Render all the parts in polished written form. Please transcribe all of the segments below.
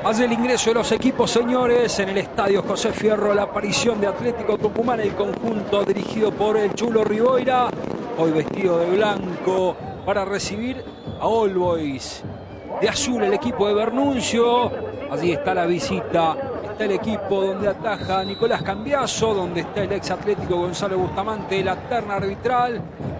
Hace el ingreso de los equipos, señores, en el estadio José Fierro, la aparición de Atlético Tucumán, el conjunto dirigido por el Chulo Riboira, hoy vestido de blanco para recibir a All Boys. De azul el equipo de Bernuncio, allí está la visita, está el equipo donde ataja Nicolás Cambiaso, donde está el ex Atlético Gonzalo Bustamante, la terna arbitral.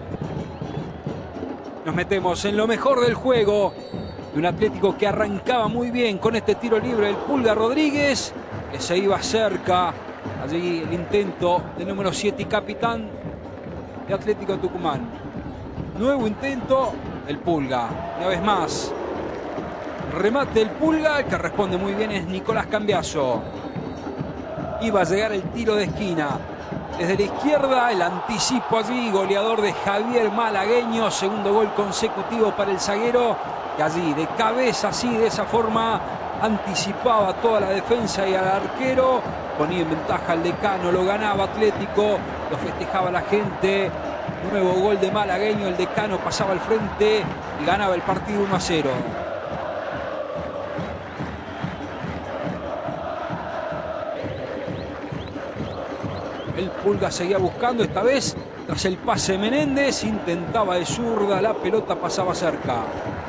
Nos metemos en lo mejor del juego. Un Atlético que arrancaba muy bien con este tiro libre del Pulga Rodríguez, que se iba cerca. Allí el intento del número 7 y capitán de Atlético Tucumán. Nuevo intento, el Pulga. Una vez más, remate el Pulga, el que responde muy bien es Nicolás Cambiaso. Iba a llegar el tiro de esquina. Desde la izquierda, el anticipo allí, goleador de Javier Malagueño. Segundo gol consecutivo para el zaguero, que allí de cabeza, así, de esa forma, anticipaba toda la defensa y al arquero. Ponía en ventaja al Decano, lo ganaba Atlético, lo festejaba la gente. Nuevo gol de Malagueño, el Decano pasaba al frente y ganaba el partido 1-0. El Pulga seguía buscando, esta vez tras el pase de Menéndez, intentaba de zurda, la pelota pasaba cerca.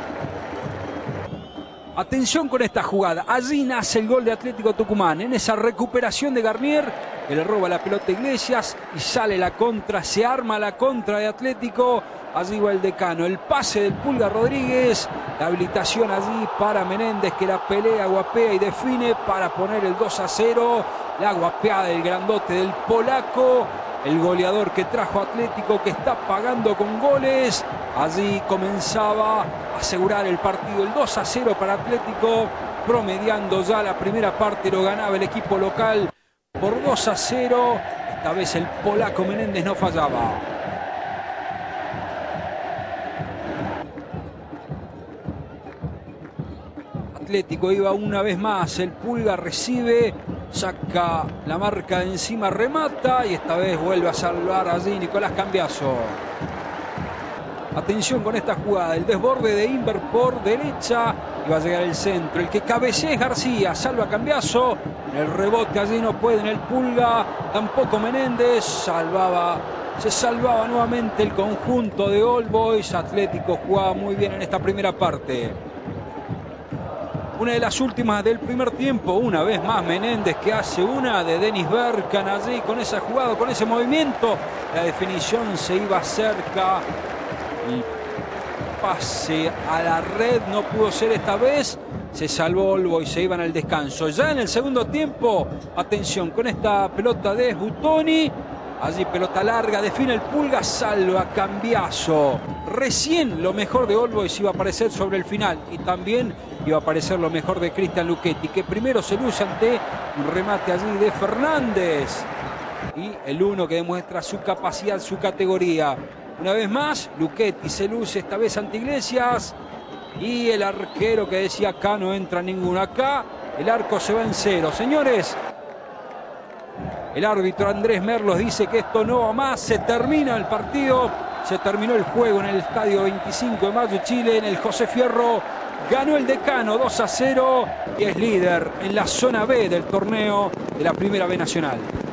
Atención con esta jugada, allí nace el gol de Atlético Tucumán, en esa recuperación de Garnier, que le roba la pelota a Iglesias y sale la contra, se arma la contra de Atlético. Allí va el Decano, el pase del Pulga Rodríguez, la habilitación allí para Menéndez, que la pelea, guapea y define para poner el 2-0. La guapeada del grandote del polaco, el goleador que trajo Atlético, que está pagando con goles. Allí comenzaba a asegurar el partido, el 2-0 para Atlético, promediando ya la primera parte, lo ganaba el equipo local por 2-0. Esta vez el polaco Menéndez no fallaba. Atlético iba una vez más, el Pulga recibe, saca la marca de encima, remata y esta vez vuelve a salvar allí Nicolás Cambiaso. Atención con esta jugada, el desborde de Inver por derecha y va a llegar el centro. El que cabecea es García, salva a Cambiaso, el rebote allí no puede en el Pulga, tampoco Menéndez, se salvaba nuevamente el conjunto de All Boys. Atlético jugaba muy bien en esta primera parte. Una de las últimas del primer tiempo, una vez más Menéndez, que hace una de Denis Berkan allí con esa jugada, con ese movimiento. La definición se iba cerca. El pase a la red no pudo ser esta vez. Se salvó Olbo y se iban al descanso. Ya en el segundo tiempo, atención con esta pelota de Butoni. Allí pelota larga, define el Pulga, salva Cambiaso. Recién lo mejor de All Boys iba a aparecer sobre el final y también iba a aparecer lo mejor de Cristian Luchetti, que primero se luce ante un remate allí de Fernández. Y el uno que demuestra su capacidad, su categoría. Una vez más, Luchetti se luce esta vez ante Iglesias. Y el arquero que decía acá no entra ninguno. Acá el arco se va en cero. Señores, el árbitro Andrés Merlos dice que esto no va más. Se termina el partido. Se terminó el juego en el estadio 25 de Mayo, Chile, en el José Fierro. Ganó el Decano 2-0 y es líder en la zona B del torneo de la Primera B Nacional.